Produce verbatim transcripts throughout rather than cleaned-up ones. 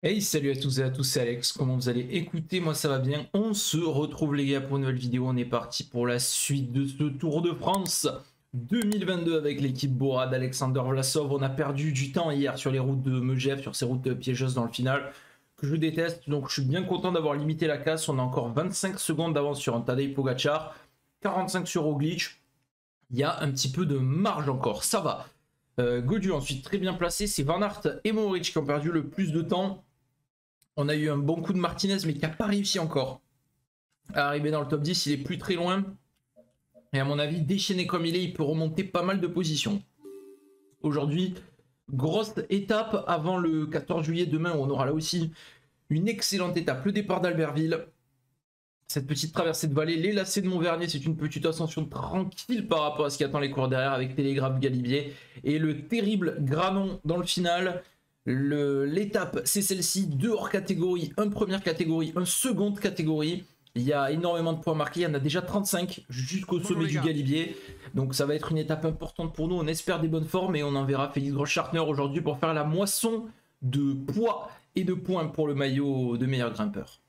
Hey, salut à tous et à tous, c'est Alex, comment vous allez? Écoutez, moi ça va bien, on se retrouve les gars pour une nouvelle vidéo, on est parti pour la suite de ce Tour de France deux mille vingt-deux avec l'équipe Bora d'Alexander Vlasov. On a perdu du temps hier sur les routes de Megève, sur ces routes piégeuses dans le final, que je déteste, donc je suis bien content d'avoir limité la casse. On a encore vingt-cinq secondes d'avance sur un Tadej Pogacar, quarante-cinq sur Roglic, il y a un petit peu de marge encore, ça va. Euh, Gaudu ensuite très bien placé, c'est Van Aert et Mohoric qui ont perdu le plus de temps. On a eu un bon coup de Martinez, mais qui n'a pas réussi encore à arriver dans le top dix. Il est plus très loin. Et à mon avis, déchaîné comme il est, il peut remonter pas mal de positions. Aujourd'hui, grosse étape avant le quatorze juillet. Demain, on aura là aussi une excellente étape. Le départ d'Albertville. Cette petite traversée de vallée. Les lacets de Montvernier, c'est une petite ascension tranquille par rapport à ce qui attend les coureurs derrière avec Télégraphe, Galibier. Et le terrible Granon dans le final. L'étape, c'est celle-ci, deux hors catégorie, un première catégorie, un seconde catégorie. Il y a énormément de points marqués, il y en a déjà trente-cinq jusqu'au sommet du Galibier. Donc ça va être une étape importante pour nous, on espère des bonnes formes et on enverra Félix Grossschartner aujourd'hui pour faire la moisson de poids et de points pour le maillot de meilleur grimpeur.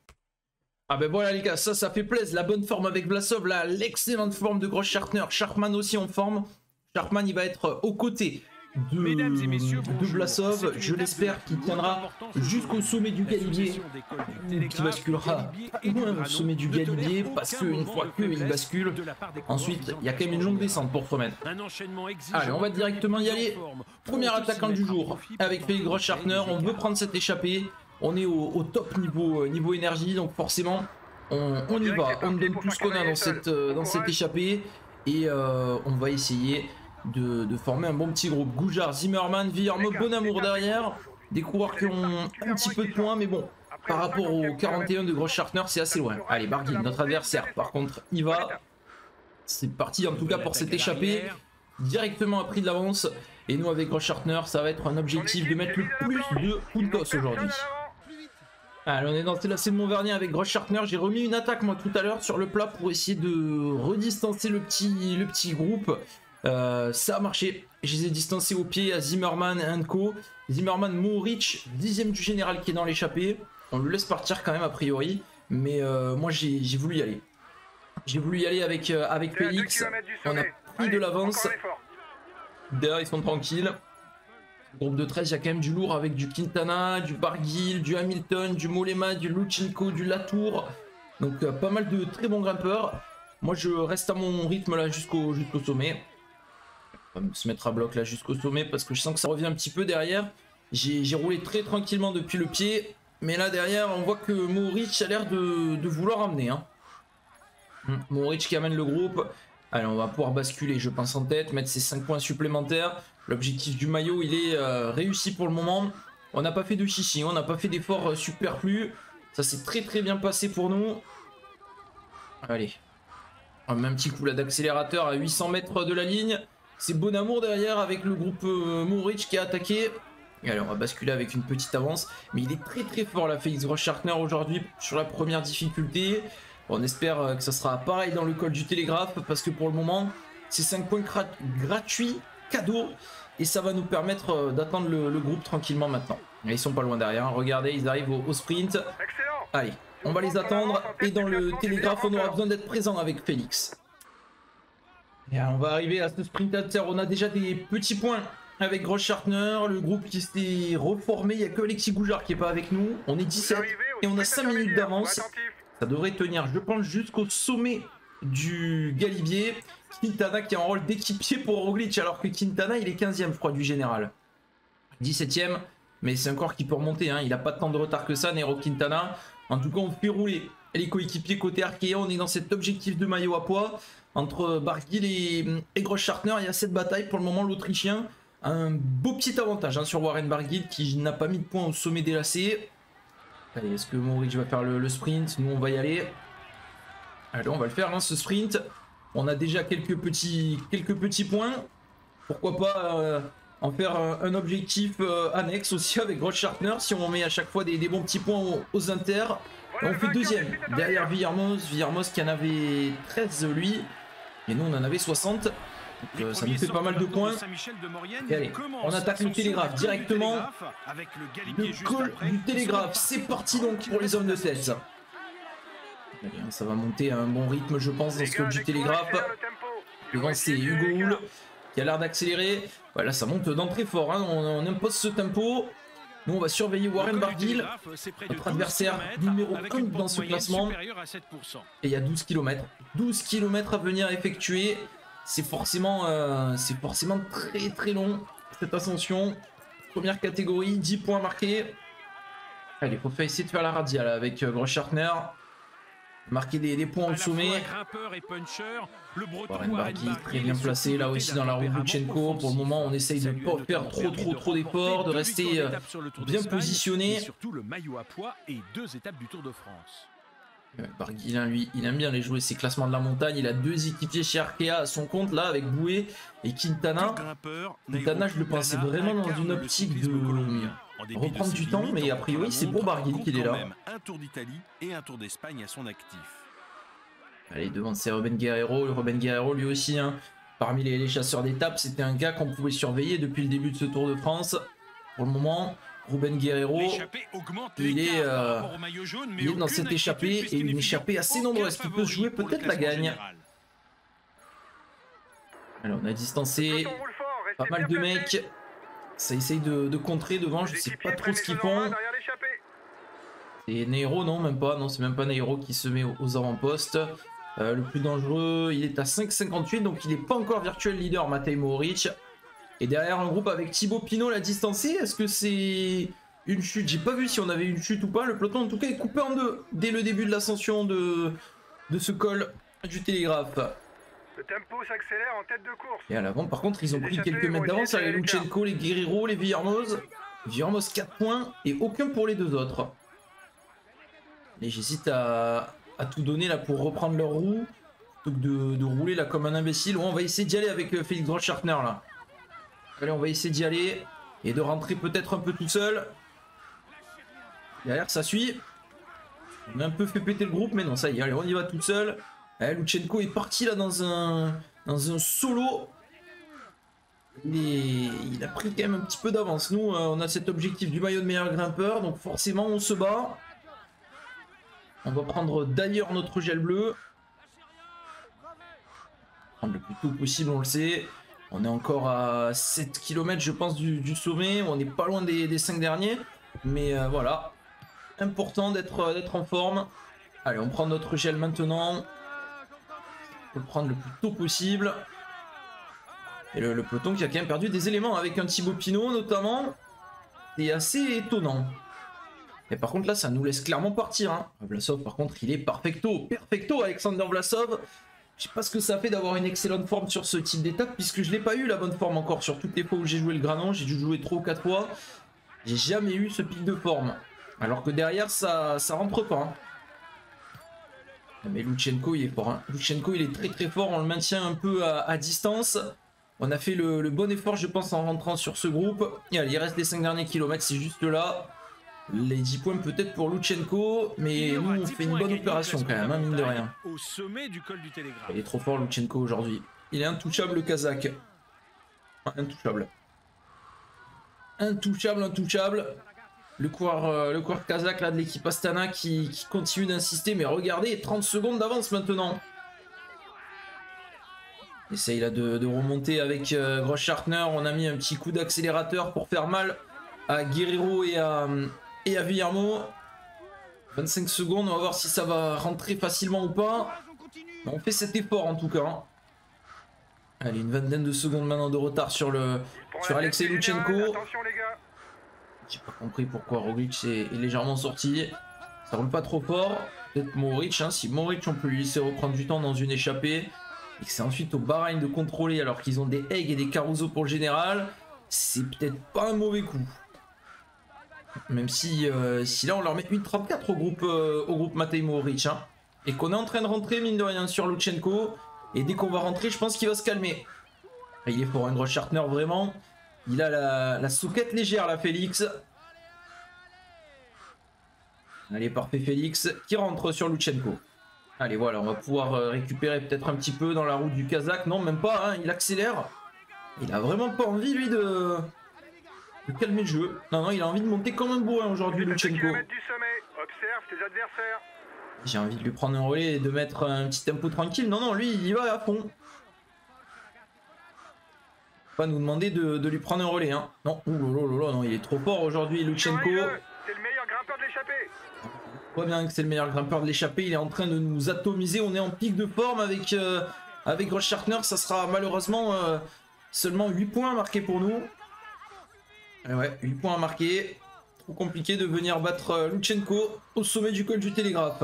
Ah ben voilà les gars, ça, ça fait plaisir, la bonne forme avec Vlasov, là, l'excellente forme de Grossschartner, Sharkman aussi en forme. Sharkman, il va être aux côtés de, et messieurs, de Vlasov, je l'espère qu'il tiendra jusqu'au sommet du Galibier, qui basculera loin au sommet du Galibier, parce qu'une fois qu'il bascule, ensuite il y a quand même une longue descente pour se remettre. Allez, on va directement y aller. Premier attaquant du jour avec Félix Grossschartner, on veut prendre cette échappée, on est au, au top niveau, niveau énergie, donc forcément on, on y va, on donne tout ce qu'on a dans cette, dans cette échappée, et euh, on va essayer De, de former un bon petit groupe. Goujard, Zimmerman, Villermo, Bonamour derrière. Des coureurs qui ont un petit peu de points, mais bon, par rapport au quarante et un de Grossschartner, c'est assez loin. Allez, Barguil, notre adversaire, par contre, il va. C'est parti en tout cas pour cette échappée. Directement à prix de l'avance. Et nous, avec Grossschartner, ça va être un objectif de mettre le plus de puntos aujourd'hui. Allez, on est dans la scène de Montvernier avec Grossschartner. J'ai remis une attaque, moi, tout à l'heure, sur le plat pour essayer de redistancer le petit, le petit groupe. Euh, ça a marché, je les ai distancés au pied à Zimmerman et Co. Zimmerman, Mohoric, dixième du général qui est dans l'échappée. On le laisse partir quand même a priori, mais euh, moi j'ai voulu y aller. J'ai voulu y aller avec, euh, avec Félix, on a pris de l'avance. Derrière ils sont tranquilles. Groupe de treize, il y a quand même du lourd avec du Quintana, du Barguil, du Hamilton, du Mollema, du Luchenko, du Latour. Donc euh, pas mal de très bons grimpeurs. Moi je reste à mon rythme là jusqu'au jusqu'au sommet. On va se mettre à bloc là jusqu'au sommet parce que je sens que ça revient un petit peu derrière. J'ai roulé très tranquillement depuis le pied, mais là derrière on voit que Mohoric a l'air de, de vouloir amener. Hein. Mohoric qui amène le groupe. Allez, on va pouvoir basculer, je pense, en tête, mettre ses cinq points supplémentaires. L'objectif du maillot il est euh, réussi pour le moment. On n'a pas fait de chichi, on n'a pas fait d'efforts euh, superflus. Ça s'est très très bien passé pour nous. Allez, on met un petit coup là d'accélérateur à huit cents mètres de la ligne. C'est Bonamour derrière avec le groupe euh, Mohoric qui a attaqué. Et allez, on va basculer avec une petite avance. Mais il est très très fort là, Félix Grossschartner aujourd'hui sur la première difficulté. On espère euh, que ça sera pareil dans le col du Télégraphe parce que pour le moment, c'est cinq points gratuits, cadeaux. Et ça va nous permettre euh, d'attendre le, le groupe tranquillement maintenant. Et ils sont pas loin derrière, regardez, ils arrivent au, au sprint. Excellent. Allez, on va les attendre. Et dans le Télégraphe, on aura besoin d'être présent avec Félix. Et on va arriver à ce sprint inter, on a déjà des petits points avec Grossschartner, le groupe qui s'est reformé, il n'y a que Alexis Goujard qui n'est pas avec nous, on est dix-sept et on a cinq minutes d'avance, ça devrait tenir je pense jusqu'au sommet du Galibier. Quintana qui est en rôle d'équipier pour Roglic alors que Quintana il est quinzième je crois du général, dix-septième, mais c'est encore qui peut remonter, hein. Il n'a pas tant de retard que ça Nero Quintana. En tout cas on fait rouler les coéquipiers côté Arkea, on est dans cet objectif de maillot à poids. Entre Barguil et, et Grossschartner, il y a cette bataille. Pour le moment, l'Autrichien a un beau petit avantage hein, sur Warren Barguil qui n'a pas mis de points au sommet des lacets. Allez, est-ce que Mohoric va faire le, le sprint? Nous, on va y aller. Allez, on va le faire, hein, ce sprint. On a déjà quelques petits, quelques petits points. Pourquoi pas euh, en faire un, un objectif euh, annexe aussi avec Grossschartner si on met à chaque fois des, des bons petits points aux, aux inters. Et on fait deuxième derrière Villermoz. Villermoz qui en avait treize lui. Et nous on en avait soixante. Donc, euh, ça nous fait pas mal de points. Et allez, on attaque le télégraphe directement. Le call du télégraphe, c'est parti donc pour les hommes de tête. Allez, ça va monter à un bon rythme, je pense, dans ce call du télégraphe. Devant, c'est Hugo Hull qui a l'air d'accélérer. Voilà, ça monte d'entrée fort, hein. on, on impose ce tempo. Nous, on va surveiller Warren Barguil, notre adversaire numéro un dans ce classement. Et il y a douze kilomètres. douze kilomètres à venir effectuer. C'est forcément, euh, c'est forcément très très long, cette ascension. Première catégorie, dix points marqués. Allez, il faut essayer de faire la radiale avec euh, Groschartner. Marquer des, des points au sommet. Warren Barguil très bien placé là aussi dans la roue Lutsenko. Pour le moment, on essaye de ne pas faire trop trop trop d'efforts, de rester euh, bien positionné. Surtout le maillot à poids et deux étapes du Tour de France. Barguil, lui, il aime bien les jouer, ses classements de la montagne. Il a deux équipiers chez Arkea à son compte là avec Boué et Quintana. Quintana, je le pensais vraiment dans une optique de reprendre du temps, mais a priori c'est pour Barguil qu'il est là. Un Tour d'Italie et un Tour d'Espagne à son actif. Allez, devant c'est Ruben Guerrero. Le Ruben Guerrero lui aussi, hein, parmi les, les chasseurs d'étapes, c'était un gars qu'on pouvait surveiller depuis le début de ce Tour de France. Pour le moment, Ruben Guerrero, il est, euh, jaune, il est dans cette échappée et une échappée assez nombreuse qui peut jouer peut-être la gagne. Alors on a distancé pas mal de mecs. Ça essaye de, de contrer devant, je sais pas trop ce qu'ils font. C'est Nairo, non, même pas, non, c'est même pas Nairo qui se met aux, aux avant-postes. Euh, le plus dangereux, il est à cinq cinquante-huit, donc il n'est pas encore virtuel leader, Matej Mohoric. Et derrière un groupe avec Thibaut Pinot l'a distancé. Est-ce que c'est une chute? J'ai pas vu si on avait une chute ou pas. Le peloton en tout cas est coupé en deux dès le début de l'ascension de, de ce col du télégraphe. Le tempo s'accélère en tête de course. Et à l'avant par contre ils ont pris quelques mètres d'avance. Les Lutsenko, les Guerrero, les Villarmoz. Villarmoz quatre points et aucun pour les deux autres. Et j'hésite à, à tout donner là pour reprendre leur roue. Plutôt que de, de rouler là comme un imbécile. Ouais, on va essayer d'y aller avec euh, Félix Groschartner là. Allez, on va essayer d'y aller et de rentrer peut-être un peu tout seul. Derrière, ça suit. On a un peu fait péter le groupe, mais non, ça y est, allez, on y va tout seul. Allez, Lutsenko est parti là dans un, dans un solo. Il, est, il a pris quand même un petit peu d'avance. Nous, euh, on a cet objectif du maillot de meilleur grimpeur, donc forcément, on se bat. On va prendre d'ailleurs notre gel bleu. Prendre le plus tôt possible, on le sait. On est encore à sept kilomètres, je pense, du, du sommet. On n'est pas loin des, des cinq derniers. Mais euh, voilà. Important d'être d'être en forme. Allez, on prend notre gel maintenant. On peut le prendre le plus tôt possible. Et le, le peloton qui a quand même perdu des éléments avec un Thibaut Pinot, notamment. C'est assez étonnant. Et par contre, là, ça nous laisse clairement partir. Hein. Vlasov, par contre, il est perfecto. Perfecto, Alexander Vlasov. Je sais pas ce que ça fait d'avoir une excellente forme sur ce type d'étape, puisque je n'ai pas eu la bonne forme encore sur toutes les fois où j'ai joué le Granon. J'ai dû jouer trois ou quatre fois. J'ai jamais eu ce pic de forme. Alors que derrière, ça, ça rentre pas. Hein. Mais Lutsenko, il est fort. Hein. Lutsenko, il est très très fort. On le maintient un peu à, à distance. On a fait le, le bon effort, je pense, en rentrant sur ce groupe. Et allez, il reste les cinq derniers kilomètres, c'est juste là. Les dix points peut-être pour Lutsenko, mais nous on fait une bonne opération quand même, hein, mine de rien. Au sommet du col du télégraphe. Il est trop fort Lutsenko aujourd'hui. Il est intouchable le Kazakh. Intouchable. Intouchable, intouchable. Le coureur, euh, le coureur Kazakh là de l'équipe Astana qui, qui continue d'insister, mais regardez, trente secondes d'avance maintenant. Essaye là de, de remonter avec euh, Groschartner. On a mis un petit coup d'accélérateur pour faire mal à Guerrero et à... Et à Villarmo, vingt-cinq secondes, on va voir si ça va rentrer facilement ou pas. Mais on fait cet effort en tout cas. Allez, une vingtaine de secondes maintenant de retard sur le sur Alexei Lutsenko. J'ai pas compris pourquoi Roglic est, est légèrement sorti. Ça roule pas trop fort. Peut-être Mohoric, hein. Si Mohoric on peut lui laisser reprendre du temps dans une échappée. Et que c'est ensuite au Bahreïn de contrôler alors qu'ils ont des Haig et des Caruso pour le général. C'est peut-être pas un mauvais coup. Même si, euh, si là on leur met une trente-quatre au groupe, euh, au groupe Matej Mohoric, hein, et qu'on est en train de rentrer mine de rien sur Lutsenko, et dès qu'on va rentrer je pense qu'il va se calmer. Et il est pour un Groschartner vraiment, il a la, la souquette légère là Félix. Allez parfait Félix qui rentre sur Lutsenko. Allez, voilà, on va pouvoir récupérer peut-être un petit peu dans la route du Kazakh. Non, même pas, hein, il accélère. Il a vraiment pas envie, lui, de... de calmer le jeu. Non, non, il a envie de monter comme un bourrin aujourd'hui, Luchenko. Observe tes adversaires. J'ai envie de lui prendre un relais et de mettre un petit tempo tranquille. Non, non, lui, il y va à fond. Pas nous demander de, de lui prendre un relais, hein. Non, ouh là là là, non, il est trop fort aujourd'hui, Luchenko. C'est le meilleur grimpeur de l'échappée. On voit bien que c'est le meilleur grimpeur de l'échappée. Il est en train de nous atomiser. On est en pic de forme avec, euh, avec Grossschartner. Ça sera malheureusement euh, seulement huit points marqués pour nous. Et ouais, huit points marqués. Trop compliqué de venir battre euh, Luchenko au sommet du col du Télégraphe.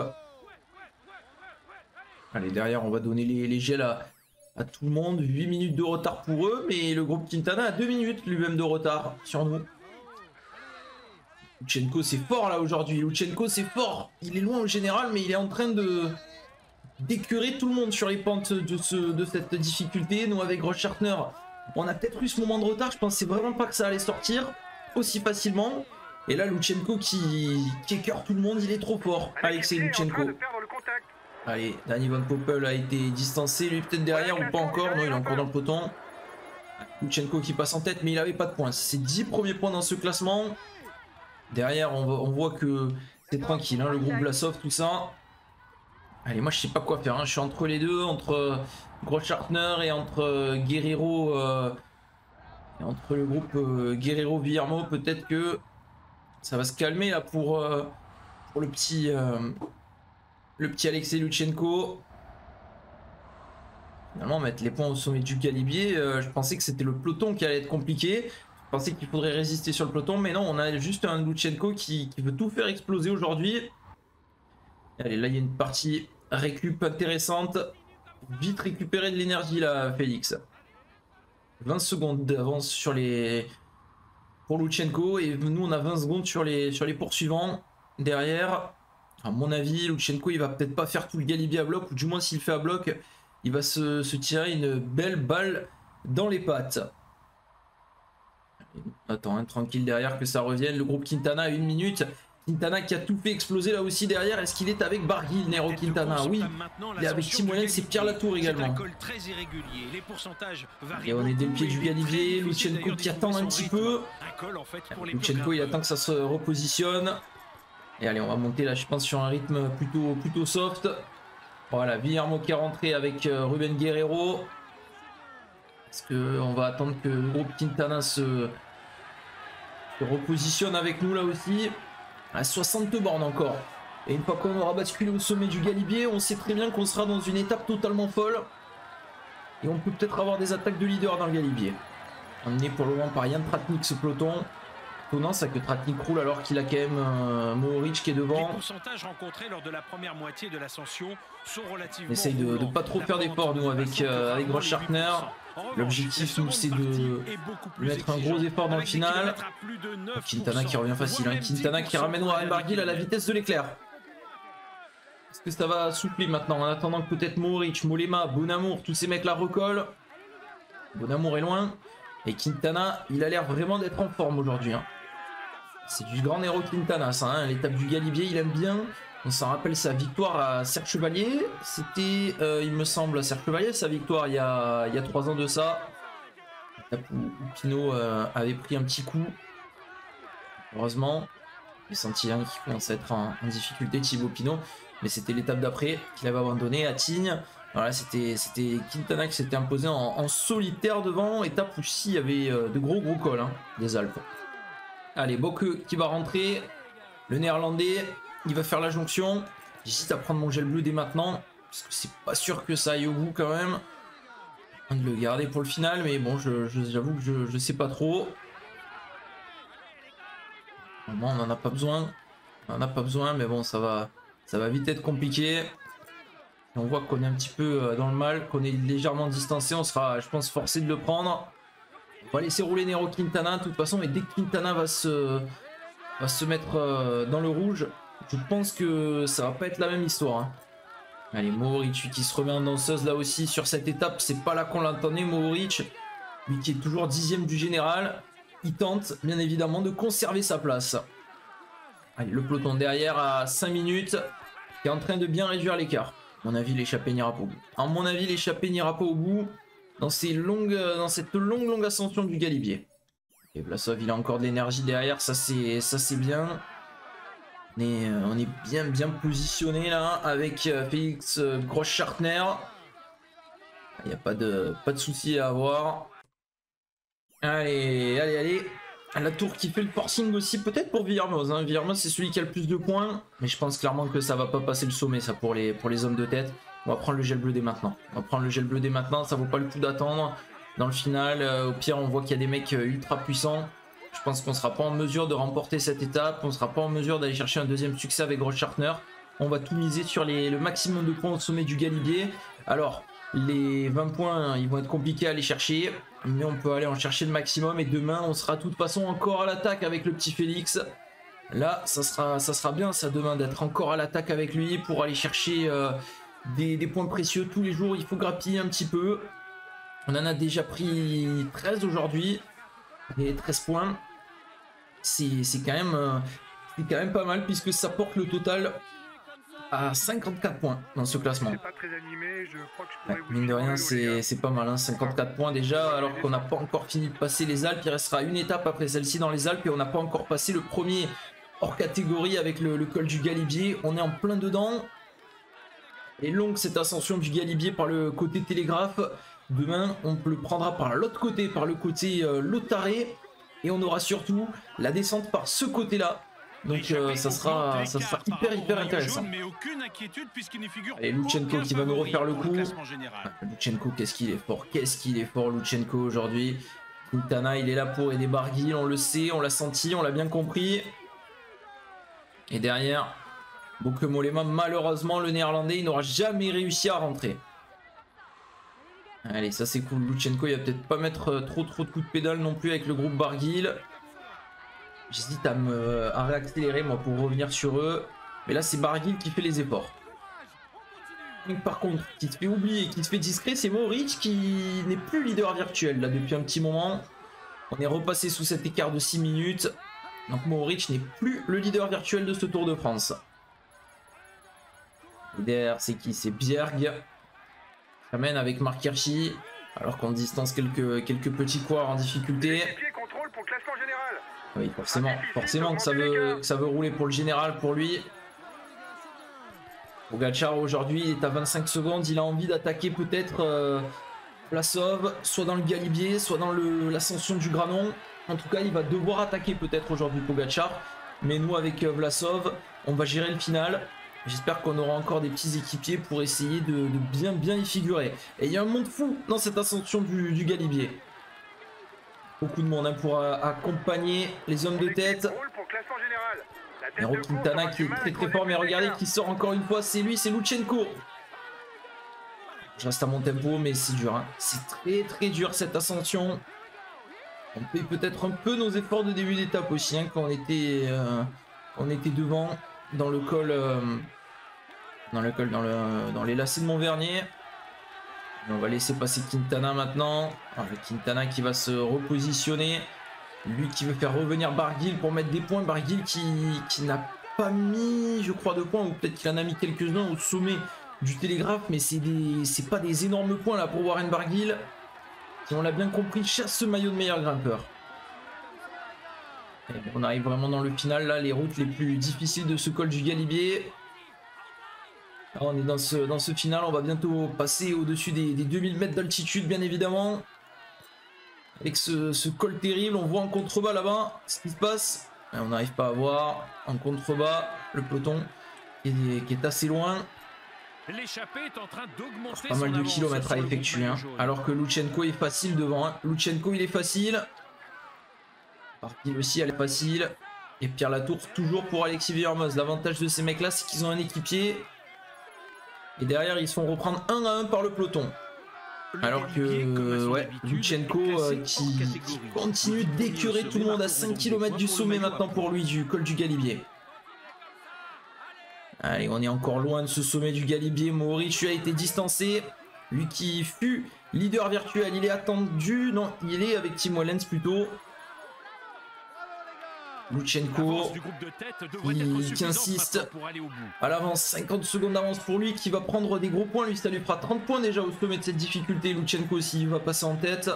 Allez, derrière, on va donner les, les gels à, à tout le monde. huit minutes de retard pour eux, mais le groupe Quintana a deux minutes lui-même de retard sur nous. Luchenko, c'est fort là aujourd'hui. Luchenko, c'est fort. Il est loin au général, mais il est en train de d'écœurer tout le monde sur les pentes de, ce, de cette difficulté. Nous, avec Grossschartner, on a peut-être eu ce moment de retard. Je pensais vraiment pas que ça allait sortir aussi facilement. Et là, Luchenko qui, qui écœure tout le monde, il est trop fort. Alexei Luchenko. Allez, Danny Van Poppel a été distancé, lui peut-être derrière ou pas encore. Non, il est encore dans le peloton. Luchenko qui passe en tête, mais il n'avait pas de points. C'est dix premiers points dans ce classement. Derrière, on, va, on voit que c'est tranquille, hein, le groupe Vlasov, tout ça. Allez, moi je sais pas quoi faire, hein. Je suis entre les deux, entre euh, Grossschartner et entre euh, Guerrero euh, et entre le groupe euh, Guerrero Villermo. Peut-être que ça va se calmer là pour, euh, pour le petit euh, le petit Alexei Luchenko. Finalement, mettre les points au sommet du Galibier, euh, je pensais que c'était le peloton qui allait être compliqué. Je pensais qu'il faudrait résister sur le peloton, mais non, on a juste un Luchenko qui, qui veut tout faire exploser aujourd'hui. Allez, là il y a une partie récup intéressante. Vite récupérer de l'énergie là, Félix. vingt secondes d'avance sur les... pour Luchenko, et nous on a vingt secondes sur les, sur les poursuivants. Derrière, à mon avis, Luchenko il va peut-être pas faire tout le Galibier à bloc, ou du moins s'il fait à bloc, il va se, se tirer une belle balle dans les pattes. Attends, hein, tranquille derrière que ça revienne. Le groupe Quintana à une minute. Quintana qui a tout fait exploser là aussi derrière. Est-ce qu'il est avec Barguil, Nero Quintana? Oui, il est avec Timonen, c'est Pierre Latour également. Et on est dès le pied du Galibier. Luchenko qui attend un petit peu. Luchenko il attend que ça se repositionne. Et allez, on va monter là je pense sur un rythme plutôt, plutôt soft. Voilà, Villermo qui est rentré avec euh, Ruben Guerrero. Est-ce qu'on va attendre que le groupe Quintana se, se repositionne avec nous là aussi? À soixante bornes encore. Et une fois qu'on aura basculé au sommet du Galibier, on sait très bien qu'on sera dans une étape totalement folle. Et on peut peut-être avoir des attaques de leader dans le Galibier. Emmené pour le moment par Jan Tratnik ce peloton. Étonnant ça que Tratnik roule alors qu'il a quand même euh, Mohoric qui est devant. Les pourcentages rencontrés lors de la première moitié de l'ascension sont relativement... On essaye de ne pas trop faire d'efforts nous avec, euh, avec Grossschartner. L'objectif nous c'est de mettre un gros effort dans le final. Quintana qui revient facile, hein. Quintana qui ramène Warren Barguil à la vitesse de l'éclair. Est-ce que ça va soupler maintenant en attendant que peut-être Mohoric, Mollema, Bonamour, tous ces mecs là recollent? Bonamour est loin. Et Quintana, il a l'air vraiment d'être en forme aujourd'hui, hein. C'est du grand Nero Quintana ça, hein. L'étape du Galibier il aime bien. On s'en rappelle sa victoire à Serre Chevalier. C'était, euh, il me semble, à Serre Chevalier, sa victoire il y a, il y a trois ans de ça. L'étape où, où Pinot euh, avait pris un petit coup. Heureusement. J'ai senti hein, qu'il commence à être en, en difficulté, Thibaut Pinot. Mais c'était l'étape d'après qu'il avait abandonné à Tignes. Voilà, c'était Quintana qui s'était imposé en, en solitaire devant. Étape où aussi il y avait euh, de gros gros cols hein, des Alpes. Allez, Bocke qui va rentrer. Le néerlandais, il va faire la jonction. J'hésite à prendre mon gel bleu dès maintenant. Parce que c'est pas sûr que ça aille au bout quand même. De le garder pour le final. Mais bon, j'avoue je, je, que je, je sais pas trop. Bon, on en a pas besoin. On en a pas besoin. Mais bon, ça va, ça va vite être compliqué. Et on voit qu'on est un petit peu dans le mal. Qu'on est légèrement distancé. On sera, je pense, forcé de le prendre. On va laisser rouler Nero Quintana de toute façon, et dès que Quintana va se, va se mettre euh, dans le rouge, je pense que ça va pas être la même histoire. Hein. Allez, Mohoric qui se remet en danseuse là aussi sur cette étape, c'est pas là qu'on l'attendait, Mohoric, lui qui est toujours dixième du général, il tente bien évidemment de conserver sa place. Allez, le peloton derrière à cinq minutes, qui est en train de bien réduire l'écart. À mon avis, l'échappée n'ira pas au bout. À mon avis, l'échappée n'ira pas au bout dans, ces longues, dans cette longue, longue ascension du Galibier. Et Vlasov, il a encore de l'énergie derrière, ça c'est ça c'est bien. On est, on est bien, bien positionné là avec Félix euh, Gross-Schartner. Il n'y a pas de, pas de souci à avoir. Allez, allez, allez. La tour qui fait le forcing aussi, peut-être pour Villermoz. Hein. Villermoz, c'est celui qui a le plus de points. Mais je pense clairement que ça va pas passer le sommet, ça, pour les, pour les hommes de tête. On va prendre le gel bleu dès maintenant. On va prendre le gel bleu dès maintenant, ça vaut pas le coup d'attendre. Dans le final, euh, au pire, on voit qu'il y a des mecs euh, ultra puissants. Je pense qu'on sera pas en mesure de remporter cette étape. On sera pas en mesure d'aller chercher un deuxième succès avec Gross-Schartner. On va tout miser sur les, le maximum de points au sommet du Galibier. Alors, les vingt points, ils vont être compliqués à aller chercher. Mais on peut aller en chercher le maximum. Et demain, on sera de toute façon encore à l'attaque avec le petit Félix. Là, ça sera, ça sera bien, ça, demain, d'être encore à l'attaque avec lui pour aller chercher euh, des, des points précieux tous les jours. Il faut grappiller un petit peu. On en a déjà pris treize aujourd'hui. Et treize points. C'est quand même, euh, c'est quand même pas mal puisque ça porte le total à cinquante-quatre points dans ce classement. C'est pas très animé, je crois que je pourrais Ouais, vous mine de rien, suivre, les gars. c'est pas mal, hein, cinquante-quatre points déjà, alors qu'on n'a pas encore fini de passer les Alpes. Il restera une étape après celle-ci dans les Alpes et on n'a pas encore passé le premier hors catégorie avec le, le col du Galibier. On est en plein dedans. Et longue cette ascension du Galibier par le côté Télégraphe. Demain, on le prendra par l'autre côté, par le côté euh, Lotaré. Et on aura surtout la descente par ce côté-là. Donc euh, ça sera, ça sera hyper hyper intéressant. Et Lutsenko qui va nous refaire le coup. Lutsenko, qu'est-ce qu'il est fort, qu'est-ce qu'il est fort Lutsenko aujourd'hui. Quintana, il est là pour aider Barguil, on le sait, on l'a senti, on l'a bien compris. Et derrière, Bouke Mollema, malheureusement le néerlandais, il n'aura jamais réussi à rentrer. Allez, ça c'est cool. Lutsenko, il va peut-être pas mettre trop trop de coups de pédale non plus avec le groupe Barguil. J'hésite à me à réaccélérer moi pour revenir sur eux. Mais là c'est Barguil qui fait les efforts. Donc, par contre, qui se fait oublier, qui se fait discret, c'est Mohoric qui n'est plus leader virtuel là depuis un petit moment. On est repassé sous cet écart de six minutes. Donc Mohoric n'est plus le leader virtuel de ce Tour de France. Et derrière c'est qui? C'est Bjerg. Ça mène avec Marc Hirschi. Alors qu'on distance quelques, quelques petits coureurs en difficulté. Contrôle pour le classement général. Oui, forcément, forcément que ça veut, que ça veut rouler pour le général, pour lui. Pogačar aujourd'hui, il est à vingt-cinq secondes. Il a envie d'attaquer peut-être euh, Vlasov, soit dans le Galibier, soit dans l'ascension du Granon. En tout cas, il va devoir attaquer peut-être aujourd'hui Pogačar. Mais nous, avec euh, Vlasov, on va gérer le final. J'espère qu'on aura encore des petits équipiers pour essayer de, de bien bien y figurer. Et il y a un monde fou dans cette ascension du, du Galibier. Beaucoup de monde hein, pour euh, accompagner les hommes de tête. Nero Quintana qui est très très fort, mais regardez qui sort encore une fois, c'est lui, c'est Lutsenko. Je reste à mon tempo, mais c'est dur. Hein. C'est très très dur cette ascension. On paye peut-être un peu nos efforts de début d'étape aussi, hein, quand on était, euh, on était devant dans le col, euh, dans le col, dans, le, dans les lacets de Montvernier. On va laisser passer Quintana maintenant. Alors, Quintana qui va se repositionner. Lui qui veut faire revenir Barguil pour mettre des points. Barguil qui, qui n'a pas mis, je crois, de points. Ou peut-être qu'il en a mis quelques-uns au sommet du Télégraphe. Mais c'est pas des énormes points là pour Warren Barguil. Qui, on l'a bien compris, chasse ce maillot de meilleur grimpeur. Et on arrive vraiment dans le final. Là, les routes les plus difficiles de ce col du Galibier. Alors on est dans ce, dans ce final, on va bientôt passer au-dessus des, des deux mille mètres d'altitude, bien évidemment. Avec ce, ce col terrible, on voit en contrebas là-bas ce qui se passe. Et on n'arrive pas à voir en contrebas le peloton qui est, qui est assez loin. L'échappée est en train d'augmenter. Pas mal de kilomètres à effectuer, hein, alors que Lutsenko est facile devant. Hein. Lutsenko il est facile. Barguil aussi elle est facile. Et Pierre Latour toujours pour Alexis Villermoz. L'avantage de ces mecs-là, c'est qu'ils ont un équipier. Et derrière, ils se font reprendre un à un par le peloton. Alors que euh, ouais, Lutsenko euh, qui, qui continue d'écœurer tout le monde à cinq kilomètres du sommet maintenant pour lui, du col du Galibier. Allez, on est encore loin de ce sommet du Galibier. Mohoric a été distancé. Lui qui fut leader virtuel, il est attendu. Non, il est avec Tim Wellens plutôt. Luchenko qui, qui insiste à l'avance, cinquante secondes d'avance pour lui, qui va prendre des gros points. Lui, ça lui fera trente points déjà au sommet de cette difficulté. Luchenko s'il va passer en tête.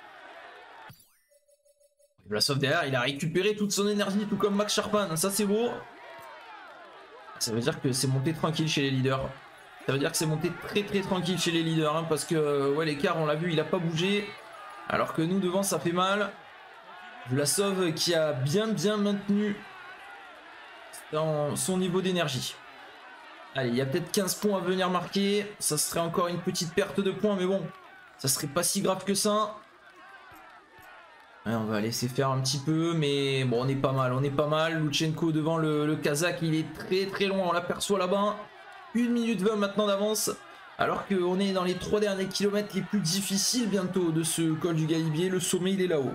Vlasov derrière, il a récupéré toute son énergie, tout comme Max Charpan. Ça, c'est beau. Ça veut dire que c'est monté tranquille chez les leaders. Ça veut dire que c'est monté très très tranquille chez les leaders. Hein, parce que ouais, l'écart, on l'a vu, il n'a pas bougé. Alors que nous, devant, ça fait mal. Vlasov qui a bien bien maintenu dans son niveau d'énergie. Allez, il y a peut-être quinze points à venir marquer. Ça serait encore une petite perte de points, mais bon, ça serait pas si grave que ça. Ouais, on va laisser faire un petit peu, mais bon, on est pas mal, on est pas mal. Luchenko devant le, le Kazakh, il est très très loin, on l'aperçoit là-bas. une minute vingt maintenant d'avance, alors qu'on est dans les trois derniers kilomètres les plus difficiles bientôt de ce col du Galibier. Le sommet, il est là-haut.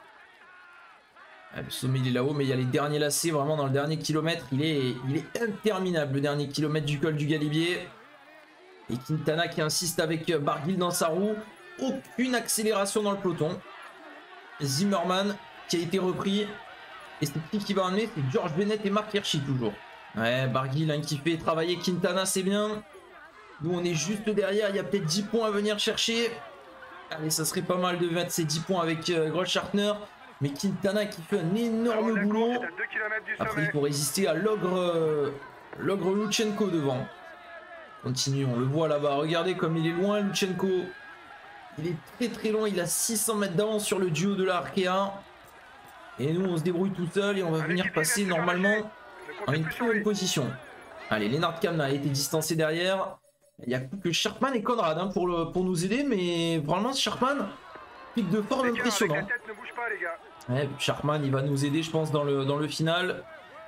Le sommet il est là-haut, mais il y a les derniers lacets vraiment dans le dernier kilomètre. Il est, il est interminable le dernier kilomètre du col du Galibier. Et Quintana qui insiste avec Barguil dans sa roue. Aucune accélération dans le peloton. Zimmerman qui a été repris. Et c'est qui qui va emmener? C'est George Bennett et Mark Hirschi toujours. Ouais, Barguil hein, qui fait travailler Quintana, c'est bien. Nous on est juste derrière, il y a peut-être dix points à venir chercher. Allez, ça serait pas mal de mettre ces dix points avec euh, Grossschartner. Mais Quintana qui fait un énorme boulot. Après, il faut résister à l'ogre euh, l'ogre Luchenko devant. Continue, on le voit là-bas. Regardez comme il est loin, Luchenko. Il est très très loin. Il a six cents mètres d'avance sur le duo de la Arkea. Et nous, on se débrouille tout seul et on va venir passer normalement en une très bonne position. Allez, Lennart Kamna a été distancé derrière. Il n'y a plus que Sharpman et Conrad hein, pour, le, pour nous aider. Mais vraiment, Sharpman, pic de forme impressionnant. Ouais, Sharpman il va nous aider je pense dans le, dans le final.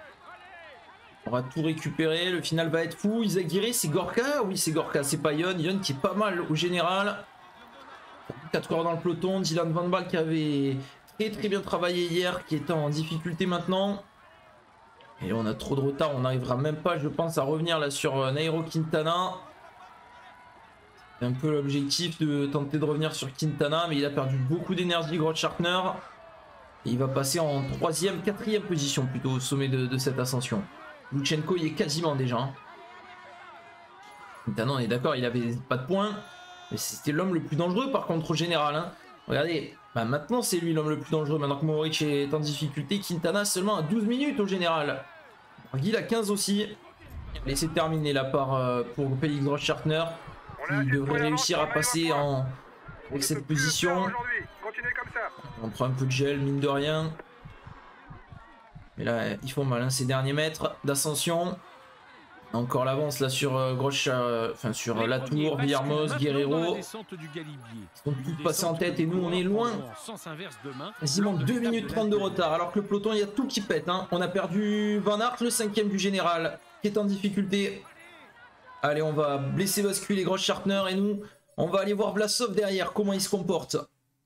On va tout récupérer, le final va être fou. Izagirre c'est Gorka, oui c'est Gorka, c'est pas Yon. Yon qui est pas mal au général. quatre coureurs dans le peloton, Dylan Van Baal qui avait très très bien travaillé hier, qui est en difficulté maintenant. Et là on a trop de retard, on n'arrivera même pas je pense à revenir là sur Nairo Quintana. C'est un peu l'objectif de tenter de revenir sur Quintana, mais il a perdu beaucoup d'énergie Grossschartner. Et il va passer en troisième, quatrième position plutôt au sommet de, de cette ascension. Luchenko il est quasiment déjà. Hein. Quintana on est d'accord, il avait pas de points. Mais c'était l'homme le plus dangereux par contre au général. Hein. Regardez, bah maintenant c'est lui l'homme le plus dangereux. Maintenant que Mohoric est en difficulté, Quintana seulement à douze minutes au général. Guil à quinze aussi. Allez c'est terminé là par, euh, pour Félix Grossschartner. Qui devrait réussir à passer en... avec cette position. On prend un peu de gel, mine de rien. Mais là, ils font mal, hein, ces derniers mètres d'ascension. Encore l'avance là sur euh, Grosch, euh, enfin sur euh, Latour, Villarmoz, Guerrero. Ils sont tous passés en tête et nous on est loin. Quasiment deux minutes trente de retard. Alors que le peloton, il y a tout qui pète. Hein. On a perdu Van Aert, le cinquième du général, qui est en difficulté. Allez, on va blesser basculer Grossschartner et nous, on va aller voir Vlasov derrière, comment il se comporte.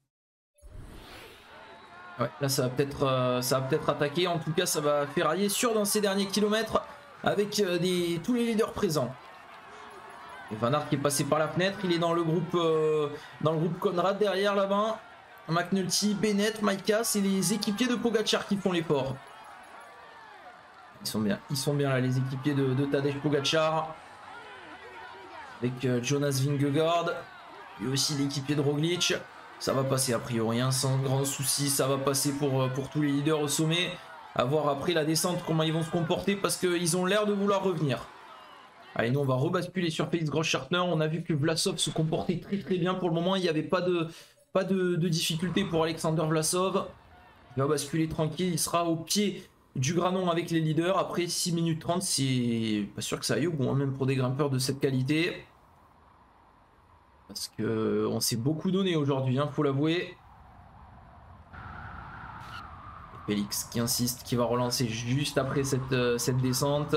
Ouais, là ça va peut-être euh, ça va peut-être attaquer. En tout cas, ça va ferrailler sûr dans ces derniers kilomètres avec euh, des, tous les leaders présents. Et Van Aert qui est passé par la fenêtre, il est dans le groupe euh, dans le groupe Conrad derrière là-bas. McNulty, Bennett, Maika, c'est les équipiers de Pogacar qui font l'effort. Ils sont bien, ils sont bien là les équipiers de, de Tadej Pogacar. Avec euh, Jonas Vingegaard et aussi l'équipier de Roglic. Ça va passer a priori, hein, sans grand souci. Ça va passer pour, pour tous les leaders au sommet. À voir après la descente comment ils vont se comporter parce qu'ils ont l'air de vouloir revenir. Allez, nous on va rebasculer sur Félix Grossschartner. On a vu que Vlasov se comportait très très bien pour le moment. Il n'y avait pas de, pas de, de difficulté pour Alexander Vlasov. Il va basculer tranquille. Il sera au pied du granon avec les leaders. Après six minutes trente, c'est pas sûr que ça aille au bout, hein, même pour des grimpeurs de cette qualité. Parce que on s'est beaucoup donné aujourd'hui, hein, faut l'avouer. Félix qui insiste, qui va relancer juste après cette, euh, cette descente.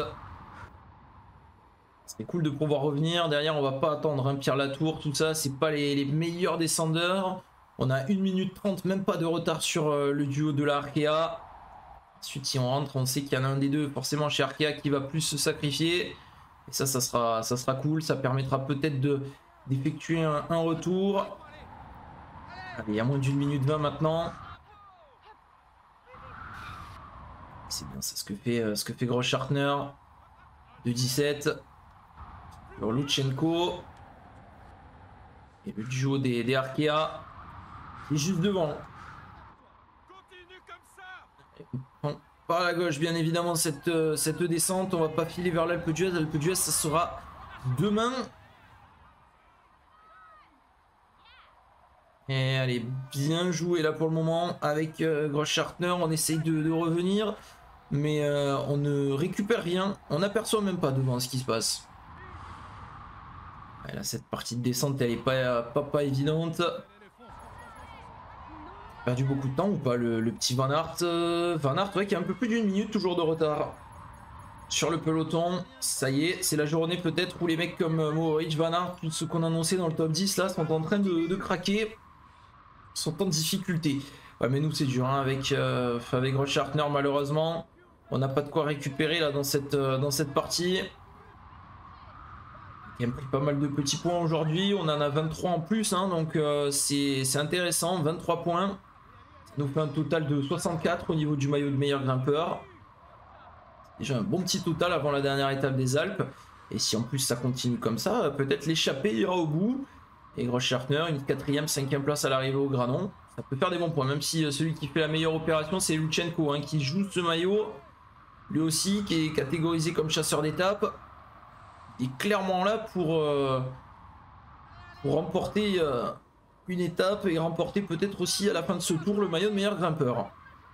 C'est cool de pouvoir revenir. Derrière, on va pas attendre un hein, Pierre Latour, tout ça. C'est pas les, les meilleurs descendeurs. On a une minute trente, même pas de retard sur euh, le duo de la Arkea. Ensuite, si on rentre, on sait qu'il y en a un des deux, forcément chez Arkea, qui va plus se sacrifier. Et ça, ça sera, ça sera cool. Ça permettra peut-être de... d'effectuer un, un retour. Allez, il y a moins d'une minute vingt maintenant. C'est bien ça ce que fait, euh, ce que fait Grossschartner. De dix-sept. Sur Lutsenko. Et le duo des, des Arkea. Qui est juste devant. Bon, par la gauche, bien évidemment, cette, euh, cette descente. On va pas filer vers l'Alpe d'Huez. L'Alpe d'Huez, ça sera demain. Et allez, bien joué là pour le moment avec euh, Grossschartner. On essaye de, de revenir, mais euh, on ne récupère rien. On n'aperçoit même pas devant ce qui se passe. Ouais, là, cette partie de descente, elle est pas, pas, pas évidente. Perdu beaucoup de temps ou pas le, le petit Van Aert euh, Van Aert, ouais, qui a un peu plus d'une minute toujours de retard sur le peloton. Ça y est, c'est la journée peut-être où les mecs comme Mohoric, Van Aert, tous ceux qu'on a annoncé dans le top dix là, sont en train de, de craquer. Sont en difficulté. Ouais, mais nous c'est dur hein, avec, euh, avec Grossschartner malheureusement. On n'a pas de quoi récupérer là dans cette, euh, dans cette partie. Il a pris pas mal de petits points aujourd'hui. On en a vingt-trois en plus, hein, donc euh, c'est intéressant. vingt-trois points. Ça nous fait un total de soixante-quatre au niveau du maillot de meilleur grimpeur. Déjà un bon petit total avant la dernière étape des Alpes. Et si en plus ça continue comme ça, peut-être l'échappée ira au bout. Et Grossschartner, une quatrième, cinquième place à l'arrivée au Granon. Ça peut faire des bons points, même si celui qui fait la meilleure opération, c'est Lutsenko, hein, qui joue ce maillot. Lui aussi, qui est catégorisé comme chasseur d'étape. Il est clairement là pour, euh, pour remporter euh, une étape et remporter peut-être aussi à la fin de ce tour le maillot de meilleur grimpeur.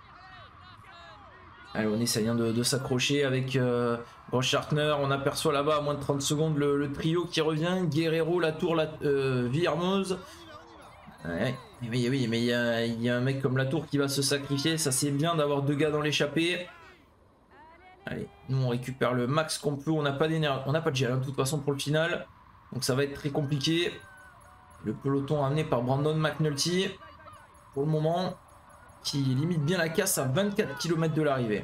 Allez, on essaye de, de s'accrocher avec euh, Grossschartner. On aperçoit là-bas à moins de trente secondes le, le trio qui revient. Guerrero, Latour, la, euh, Villermoz. Ouais, oui, oui, mais il y a, y a un mec comme Latour qui va se sacrifier. Ça, c'est bien d'avoir deux gars dans l'échappée. Allez, nous on récupère le max qu'on peut. On n'a pas d'énergie, on n'a pas de gel hein, de toute façon pour le final. Donc ça va être très compliqué. Le peloton amené par Brandon McNulty. Pour le moment, qui limite bien la casse à vingt-quatre kilomètres de l'arrivée.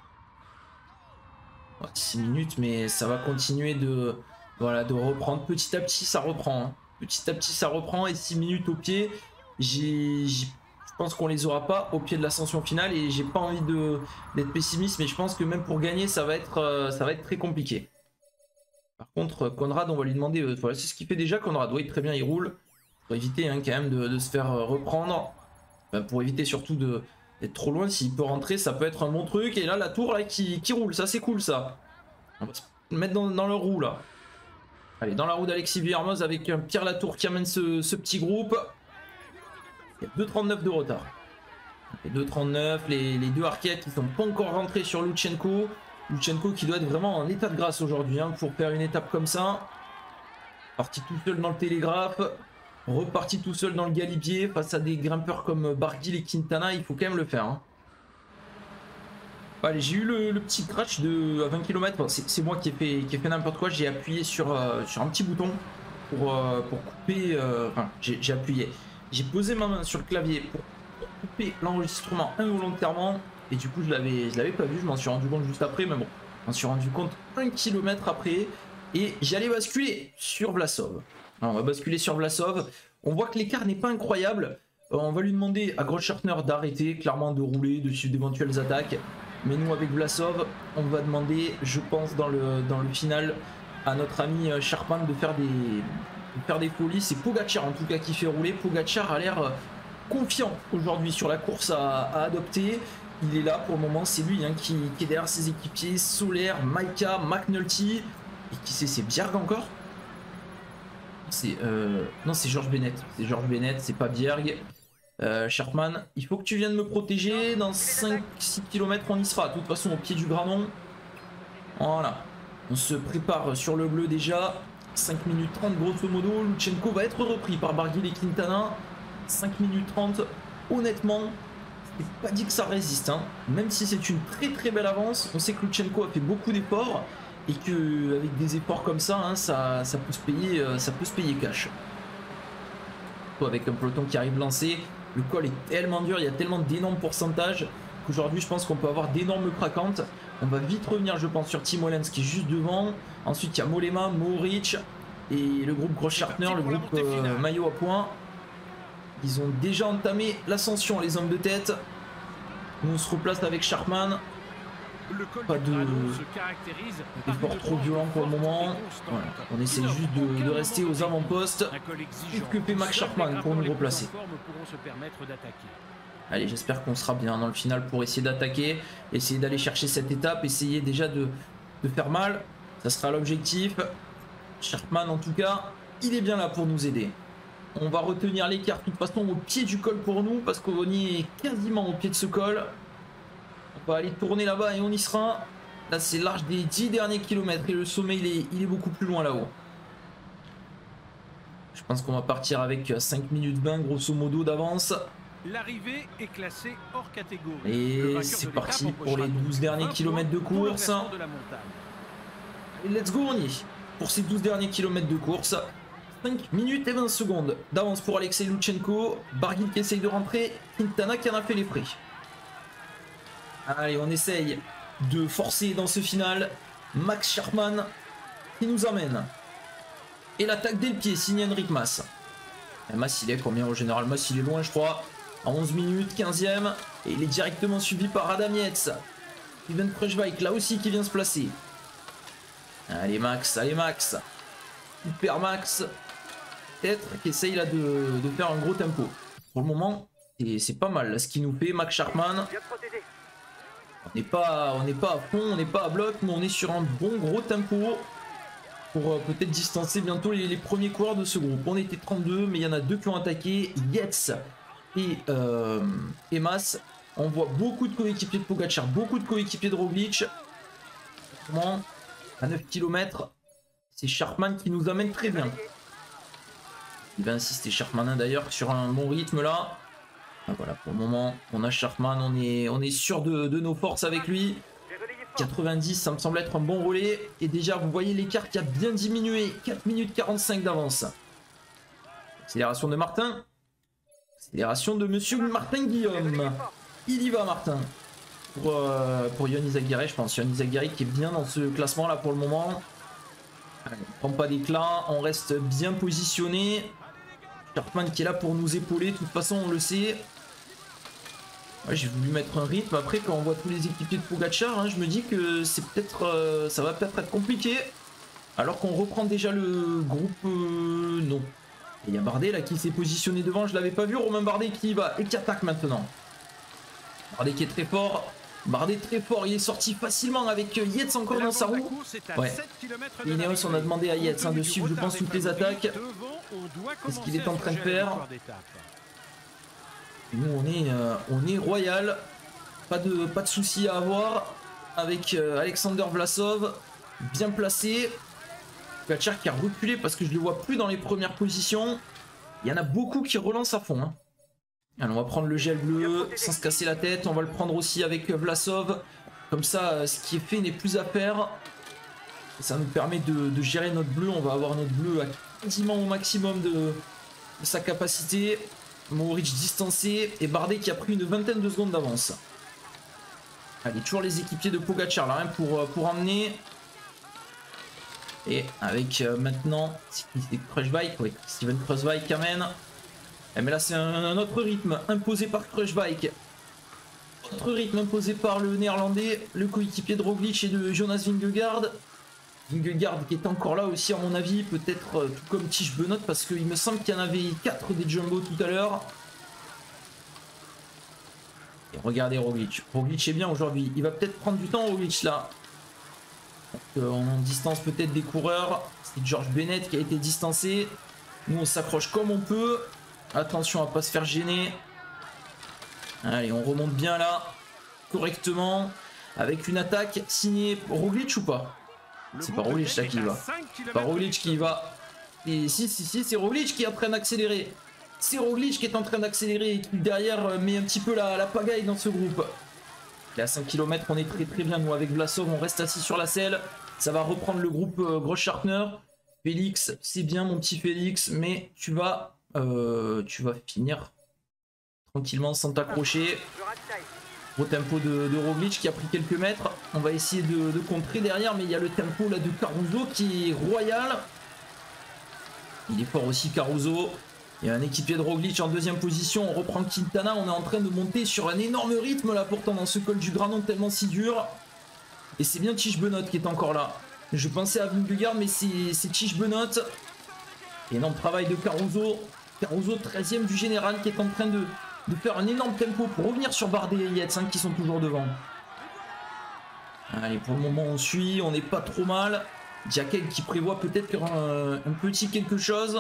six minutes, mais ça va continuer de, voilà, de reprendre. Petit à petit, ça reprend. Hein. Petit à petit, ça reprend. Et six minutes au pied, j'ai, je pense qu'on les aura pas au pied de l'ascension finale. Et j'ai pas envie d'être pessimiste, mais je pense que même pour gagner, ça va être, euh, ça va être très compliqué. Par contre, Conrad, on va lui demander... Euh, voilà, c'est ce qu'il fait déjà, Conrad. Oui, très bien, il roule. Pour éviter hein, quand même de, de se faire euh, reprendre. Enfin, pour éviter surtout d'être trop loin. S'il peut rentrer, ça peut être un bon truc. Et là, la tour là, qui, qui roule, ça c'est cool ça. On va se mettre dans, dans leur roue là. Allez, dans la roue d'Alexis Villermoz avec un Pierre Latour qui amène ce, ce petit groupe. Il y a deux trente-neuf de retard. Les deux trente-neuf, les, les deux Arkea qui ne sont pas encore rentrés sur Lutsenko. Lutsenko qui doit être vraiment en état de grâce aujourd'hui hein, pour faire une étape comme ça. Parti tout seul dans le télégraphe. Reparti tout seul dans le galibier face à des grimpeurs comme Barguil et Quintana, il faut quand même le faire. Hein. Allez, j'ai eu le, le petit crash de à vingt kilomètres. Bon, c'est moi qui ai fait, qui ai fait n'importe quoi. J'ai appuyé sur, euh, sur un petit bouton pour, euh, pour couper. Euh, enfin, j'ai appuyé. J'ai posé ma main sur le clavier pour couper l'enregistrement involontairement. Et du coup, je l'avais je l'avais pas vu. Je m'en suis rendu compte juste après. Mais bon, je m'en suis rendu compte un kilomètre après. Et j'allais basculer sur Vlasov. Alors, on va basculer sur Vlasov. On voit que l'écart n'est pas incroyable. Euh, on va lui demander à Grossschartner d'arrêter, clairement de rouler dessus d'éventuelles attaques. Mais nous, avec Vlasov, on va demander, je pense, dans le, dans le final, à notre ami Sharpan de faire des, de faire des folies. C'est Pogacar en tout cas qui fait rouler. Pogacar a l'air confiant aujourd'hui sur la course à, à adopter. Il est là pour le moment. C'est lui hein, qui, qui est derrière ses équipiers. Soler, Maika, McNulty. Et qui c'est, c'est Bjerg encore? C'est euh... non, c'est Georges Bennett. C'est Georges Bennett, c'est pas Bjerg. Euh, Sharpman, il faut que tu viennes me protéger. Dans cinq six kilomètres, on y sera. De toute façon, au pied du Granon. Voilà. On se prépare sur le bleu déjà. cinq minutes trente, grosso modo. Lutsenko va être repris par Barguil et Quintana. cinq minutes trente. Honnêtement, c'est pas dit que ça résiste. Hein. Même si c'est une très très belle avance. On sait que Lutsenko a fait beaucoup d'efforts. Et que avec des efforts comme ça, hein, ça, ça peut se payer, euh, ça peut se payer cash. Avec un peloton qui arrive lancé, le col est tellement dur, il y a tellement d'énormes pourcentages qu'aujourd'hui, je pense qu'on peut avoir d'énormes craquantes. On va vite revenir, je pense, sur Tim Wellens qui est juste devant. Ensuite, il y a Mollema, Mohoric et le groupe Grossschartner, le groupe euh, maillot à points. Ils ont déjà entamé l'ascension, les hommes de tête. Nous, on se replace avec Sharpman. Pas de effort trop violent pour le moment. Voilà. On essaie juste de, de rester aux avant-postes. Occuper Max Sharpman pour nous replacer. Allez, j'espère qu'on sera bien dans le final pour essayer d'attaquer, essayer d'aller chercher cette étape, essayer déjà de, de faire mal. Ça sera l'objectif. Sharpman, en tout cas, il est bien là pour nous aider. On va retenir l'écart de toute façon au pied du col pour nous, parce qu'on y est quasiment au pied de ce col. On va aller tourner là-bas et on y sera. Là, c'est large des dix derniers kilomètres et le sommet, il est, il est beaucoup plus loin là-haut. Je pense qu'on va partir avec cinq minutes vingt grosso modo d'avance. L'arrivée est classée hors catégorie. Et c'est parti pour les douze derniers kilomètres de course. Et let's go, on y est. Pour ces douze derniers kilomètres de course. cinq minutes et vingt secondes d'avance pour Alexei Luchenko. Barguil qui essaye de rentrer. Quintana qui en a fait les frais. Allez, on essaye de forcer dans ce final. Max Sharpman qui nous amène. Et l'attaque dès le pied, signé Enric Mas. Et Mas, il est combien au général? Mas, il est loin, je crois. À onze minutes, quinzième. Et il est directement suivi par Adam Yates. Steven Kruijswijk, là aussi, qui vient se placer. Allez, Max, allez, Max. Super Max. Peut-être qui essaye là de, de faire un gros tempo. Pour le moment, c'est pas mal là, ce qu'il nous fait, Max Sharpman. On n'est pas, on n'est pas à fond, on n'est pas à bloc, mais on est sur un bon gros tempo pour euh, peut-être distancer bientôt les, les premiers coureurs de ce groupe. On était trente-deux, mais il y en a deux qui ont attaqué, Yates et, euh, et Mas. On voit beaucoup de coéquipiers de Pogacar, beaucoup de coéquipiers de Roglic. Vraiment, à neuf kilomètres, c'est Sharpman qui nous amène très bien. Il va insister Sharpman d'ailleurs sur un bon rythme là. Voilà, pour le moment, on a Sharpman, on est, on est sûr de, de nos forces avec lui. quatre-vingt-dix, ça me semble être un bon relais. Et déjà, vous voyez l'écart qui a bien diminué. quatre minutes quarante-cinq d'avance. Accélération de Martin. Accélération de monsieur Martin Guillaume. Il y va, Martin. Pour, euh, pour Ion Izagirre, je pense. Ion Izagirre qui est bien dans ce classement là pour le moment. Allez, on ne prend pas d'éclat, on reste bien positionné. Sharpman qui est là pour nous épauler, de toute façon, on le sait. Ouais, j'ai voulu mettre un rythme. Après, quand on voit tous les équipiers de Pogacar, hein, je me dis que c'est peut-être, euh, ça va peut-être être compliqué. Alors qu'on reprend déjà le groupe. Euh, non. Il y a Bardet là qui s'est positionné devant. Je l'avais pas vu. Romain Bardet qui y va et qui attaque maintenant. Bardet qui est très fort. Bardet très fort. Il est sorti facilement avec Yates encore dans sa roue. Ouais. Ineos, on a demandé à Yates hein, de suivre, je pense, toutes les attaques. C'est ce qu'il est en train de faire. Et nous on est, euh, on est royal, pas de, pas de soucis à avoir avec euh, Alexander Vlasov, bien placé. Pogacar qui a reculé parce que je le vois plus dans les premières positions. Il y en a beaucoup qui relancent à fond. Hein. Alors on va prendre le gel bleu sans se casser la tête, on va le prendre aussi avec Vlasov. Comme ça, euh, ce qui est fait n'est plus à faire. Et ça nous permet de, de gérer notre bleu, on va avoir notre bleu à quasiment au maximum de, de sa capacité. Mohoric distancé et Bardet qui a pris une vingtaine de secondes d'avance. Allez, toujours les équipiers de Pogacar là hein, pour, pour emmener. Et avec euh, maintenant Kruijswijk, oui, Steven Kruijswijk amène. Et mais là c'est un, un autre rythme imposé par Kruijswijk. Autre rythme imposé par le néerlandais, le coéquipier de Roglic et de Jonas Vingegaard. Vingegaard qui est encore là aussi à mon avis, peut-être euh, tout comme Tish Benoît parce qu'il me semble qu'il y en avait quatre des Jumbo tout à l'heure. Et regardez Roglic, Roglic est bien aujourd'hui, il va peut-être prendre du temps Roglic là. Euh, on en distance peut-être des coureurs, c'est George Bennett qui a été distancé. Nous on s'accroche comme on peut, attention à pas se faire gêner. Allez on remonte bien là, correctement, avec une attaque signée Roglic ou pas? C'est pas Roglic là qui y va. Pas Roglic qui y va. Et si, si, si, c'est Roglic qui est en train d'accélérer. C'est Roglic qui est en train d'accélérer et qui derrière met un petit peu la, la pagaille dans ce groupe. Et à cinq kilomètres, on est très très bien. Nous, avec Vlasov, on reste assis sur la selle. Ça va reprendre le groupe euh, Grossschartner. Félix, c'est bien mon petit Félix, mais tu vas, euh, tu vas finir tranquillement sans t'accrocher. Gros tempo de, de Roglic qui a pris quelques mètres. On va essayer de, de contrer derrière, mais il y a le tempo là de Caruso qui est royal. Il est fort aussi Caruso. Il y a un équipier de Roglic en deuxième position. On reprend Quintana. On est en train de monter sur un énorme rythme là pourtant dans ce col du Granon tellement si dur. Et c'est bien Tish Benoît qui est encore là. Je pensais à Vingegaard, mais c'est Tish Benoît. Énorme travail de Caruso. Caruso, treizième du général, qui est en train de, de faire un énorme tempo pour revenir sur Bardet et Yates, hein, qui sont toujours devant. Allez, pour le moment, on suit. On n'est pas trop mal. Jacquet qui prévoit peut-être un, un petit quelque chose.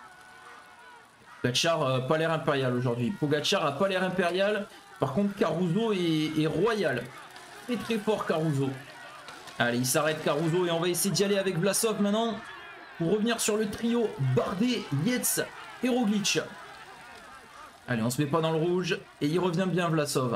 Pogacar, euh, pas l'air impérial aujourd'hui. Pogacar a pas l'air impérial. Par contre, Caruso est, est royal. Très très fort, Caruso. Allez, il s'arrête, Caruso, et on va essayer d'y aller avec Vlasov maintenant. Pour revenir sur le trio Bardet, Yates et Roglic. Allez, on se met pas dans le rouge. Et il revient bien, Vlasov.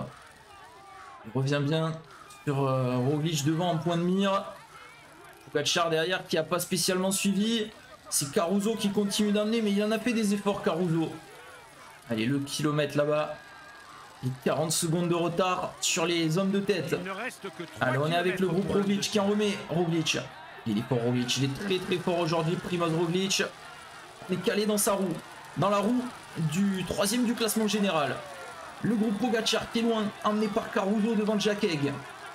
Il revient bien sur euh, Roglic devant en point de mire. Pogacar derrière qui n'a pas spécialement suivi. C'est Caruso qui continue d'amener, mais il en a fait des efforts, Caruso. Allez, le kilomètre là-bas. quarante secondes de retard sur les hommes de tête. Allez, on est avec le groupe Roglic qui en remet. Roglic. Il est fort, Roglic. Il est très très fort aujourd'hui, Primoz Roglic. On est calé dans sa roue. Dans la roue du troisième du classement général. Le groupe Pogacar qui est loin, emmené par Caruso devant Jacquet.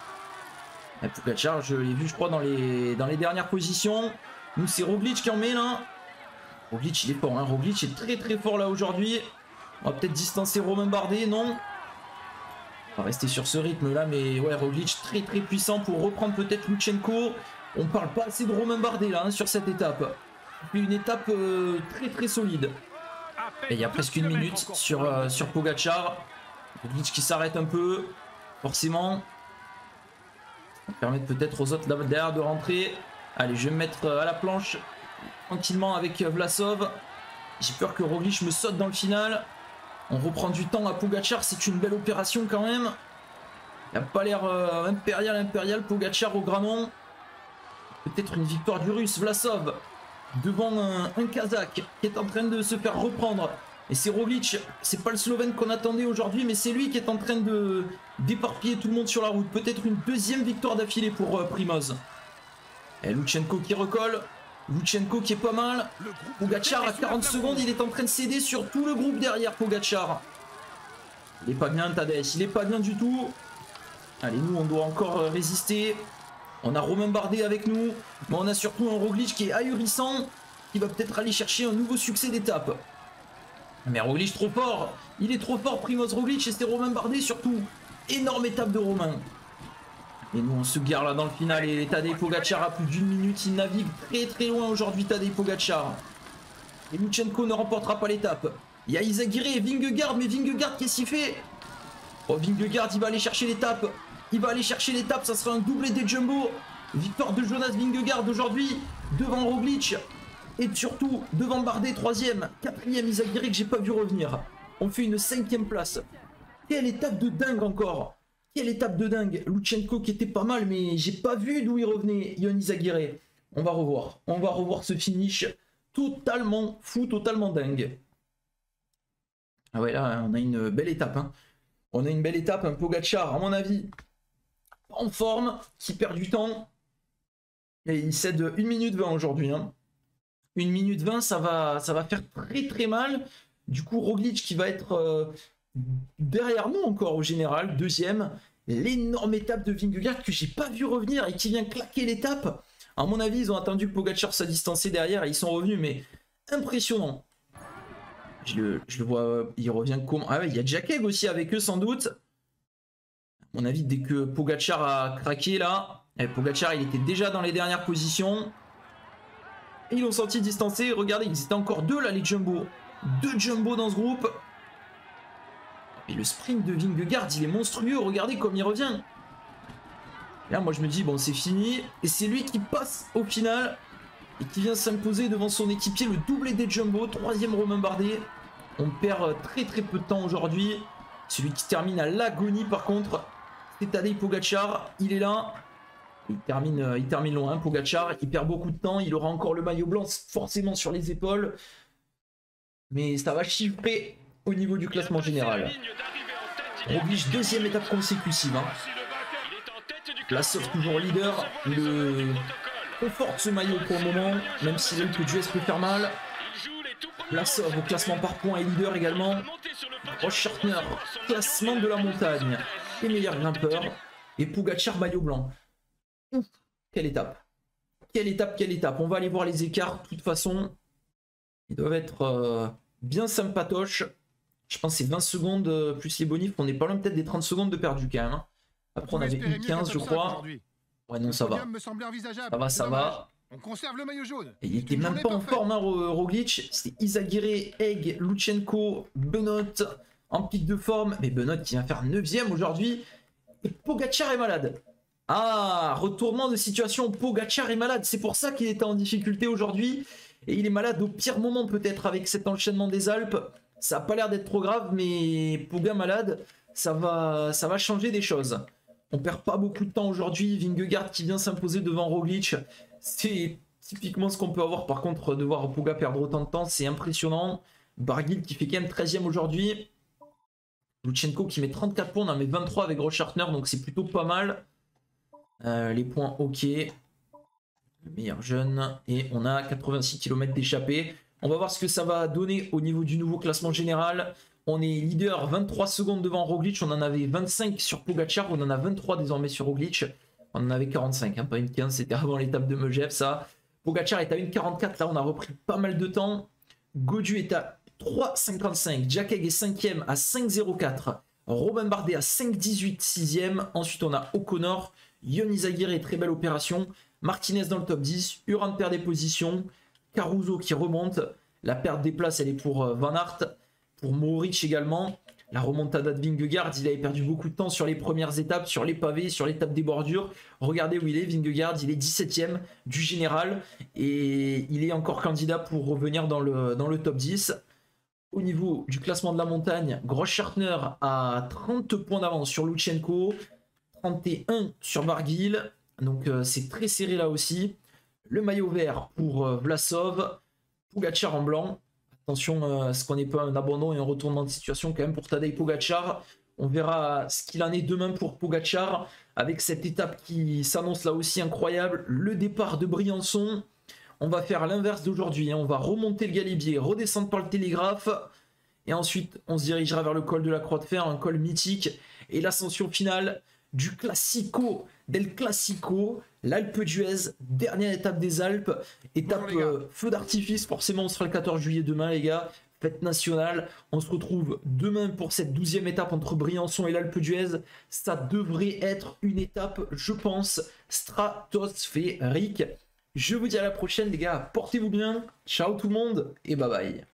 Pogacar, je l'ai vu, je crois, dans les, dans les dernières positions. Nous, c'est Roglic qui en met là. Roglic, il est fort, hein. Roglic est très très fort là aujourd'hui. On va peut-être distancer Romain Bardet, non? On va rester sur ce rythme là, mais ouais, Roglic très très puissant pour reprendre peut-être Lutsenko. On parle pas assez de Romain Bardet là, hein, sur cette étape. Une étape euh, très très solide. Et il y a presque une minute sur, euh, sur Pogacar. Roglic qui s'arrête un peu, forcément. Ça va permettre peut-être aux autres derrière de rentrer. Allez, je vais me mettre à la planche tranquillement avec Vlasov. J'ai peur que Roglic me saute dans le final. On reprend du temps à Pogacar, c'est une belle opération quand même. Il n'a pas l'air euh, impérial, impérial, Pogacar au granon. Peut-être une victoire du Russe, Vlasov, devant un, un Kazakh qui est en train de se faire reprendre. Et c'est Roglic, c'est pas le Slovène qu'on attendait aujourd'hui, mais c'est lui qui est en train de d'éparpiller tout le monde sur la route. Peut-être une deuxième victoire d'affilée pour euh, Primoz. Et Lutsenko qui recolle. Lutsenko qui est pas mal. Pogacar à quarante secondes, il est en train de céder sur tout le groupe derrière, Pogacar. Il est pas bien, Tadej, il est pas bien du tout. Allez, nous on doit encore euh, résister. On a Romain Bardet avec nous, mais on a surtout un Roglic qui est ahurissant, qui va peut-être aller chercher un nouveau succès d'étape. Mais Roglic trop fort, il est trop fort, Primoz Roglic, et c'est Romain Bardet surtout. Énorme étape de Romain. Et nous on se gare là dans le final, et Tadej Pogacar a plus d'une minute, il navigue très très loin aujourd'hui, Tadej Pogacar. Et Lutsenko ne remportera pas l'étape. Il y a Izagirre et Vingegaard, mais Vingegaard qu'est-ce qu'il fait? Oh, Vingegaard il va aller chercher l'étape. Il va aller chercher l'étape, ça sera un doublé des Jumbo. Victoire de Jonas Vingegaard aujourd'hui devant Roglic. Et surtout devant Bardet, troisième. Quatrième Izagirre que j'ai pas vu revenir. On fait une cinquième place. Quelle étape de dingue encore. Quelle étape de dingue. Lutsenko qui était pas mal, mais j'ai pas vu d'où il revenait. Yon Izagirre. On va revoir. On va revoir ce finish totalement fou, totalement dingue. Ah ouais, là on a une belle étape. Hein. On a une belle étape, un Pogacar à mon avis en forme, qui perd du temps. Et il cède une minute vingt aujourd'hui. Hein. une minute vingt, ça va, ça va faire très très mal. Du coup, Roglic qui va être euh, derrière nous encore au général, deuxième. L'énorme étape de Vingegaard que j'ai pas vu revenir et qui vient claquer l'étape. À mon avis, ils ont attendu que Pogacar soit distancé derrière et ils sont revenus, mais impressionnant. Je le, je le vois, il revient comment? Ah ouais, il y a Jacquet aussi avec eux sans doute. À mon avis, dès que Pogacar a craqué là, et Pogacar il était déjà dans les dernières positions. Et ils l'ont senti distancé. Regardez, ils étaient encore deux là, les Jumbo. Deux Jumbo dans ce groupe. Et le sprint de Vingegaard, il est monstrueux. Regardez comme il revient. Là, moi je me dis, bon, c'est fini. Et c'est lui qui passe au final. Et qui vient s'imposer devant son équipier, le doublé des Jumbo. Troisième Romain Bardet. On perd très très peu de temps aujourd'hui. Celui qui termine à l'agonie par contre, c'est Tadej Pogacar. Il est là. Il termine, il termine loin, Pogacar. Il perd beaucoup de temps. Il aura encore le maillot blanc forcément sur les épaules. Mais ça va chiffrer au niveau du classement général. Roglic, deuxième étape consécutive. Hein. Vlasov toujours leader. Le conforte ce maillot pour le moment, même si le P du S peut faire mal. Vlasov au classement par points et leader également. Roche-Chartner, classement de la montagne et meilleur grimpeur. Et Pogacar maillot blanc. Ouf, quelle étape. Quelle étape, quelle étape. On va aller voir les écarts. De toute façon, ils doivent être euh, bien sympatoches. Je pense que c'est vingt secondes euh, plus les bonifs. On est pas loin peut-être des trente secondes de perdu quand même. Hein. Après, on avait eu quinze, je crois. Ouais, non, ça va. Ça va, ça va. On conserve le maillot jaune. Et il était même pas en forme, hein, Roglic. C'était Izagirre, Egg, Lutsenko, Benoît en pic de forme. Mais Benoît qui vient faire neuvième aujourd'hui. Et Pogacar est malade. Ah, retournement de situation. Pogacar est malade. C'est pour ça qu'il était en difficulté aujourd'hui. Et il est malade au pire moment peut-être avec cet enchaînement des Alpes. Ça n'a pas l'air d'être trop grave, mais Poga malade, ça va, ça va changer des choses. On perd pas beaucoup de temps aujourd'hui. Vingegaard qui vient s'imposer devant Roglic. C'est typiquement ce qu'on peut avoir. Par contre, de voir Poga perdre autant de temps, c'est impressionnant. Barguil qui fait quand même treizième aujourd'hui. Lutsenko qui met trente-quatre points, on en met vingt-trois avec Groschartner, donc c'est plutôt pas mal. Euh, les points ok. Le meilleur jeune. Et on a quatre-vingt-six kilomètres d'échappée. On va voir ce que ça va donner au niveau du nouveau classement général. On est leader vingt-trois secondes devant Roglic. On en avait vingt-cinq sur Pogacar. On en a vingt-trois désormais sur Roglic. On en avait quarante-cinq, hein, pas une quinze. C'était avant l'étape de Megève, ça. Pogacar est à une quarante-quatre. Là, on a repris pas mal de temps. Gaudu est à trois cinquante-cinq. Jack Egg est cinquième à cinq zéro quatre. Robin Bardet à cinq dix-huit, sixième. Ensuite, on a O'Connor. Yon Izagirre, très belle opération. Martinez dans le top dix. Uran perd des positions. Caruso qui remonte. La perte des places, elle est pour Van Aert. Pour Mohoric également. La remontada de Vingegaard, il avait perdu beaucoup de temps sur les premières étapes, sur les pavés, sur l'étape des bordures. Regardez où il est, Vingegaard, il est dix-septième du général. Et il est encore candidat pour revenir dans le, dans le top dix. Au niveau du classement de la montagne, Groschartner a trente points d'avance sur Lutsenko. trente et un sur Barguil. Donc euh, c'est très serré là aussi. Le maillot vert pour euh, Vlasov. Pogacar en blanc. Attention euh, à ce qu'on n'ait pas un abandon et un retournement de situation quand même pour Tadej Pogacar. On verra ce qu'il en est demain pour Pogacar. Avec cette étape qui s'annonce là aussi incroyable. Le départ de Briançon. On va faire l'inverse d'aujourd'hui. Hein. On va remonter le Galibier, redescendre par le Télégraphe. Et ensuite, on se dirigera vers le col de la Croix de Fer, un col mythique. Et l'ascension finale du Classico, del Classico, l'Alpe d'Huez, dernière étape des Alpes. Étape Bonjour, euh, feu d'artifice, forcément on sera le quatorze juillet demain les gars. Fête nationale, on se retrouve demain pour cette douzième étape entre Briançon et l'Alpe d'Huez. Ça devrait être une étape, je pense, stratosphérique. Je vous dis à la prochaine les gars, portez-vous bien, ciao tout le monde et bye bye.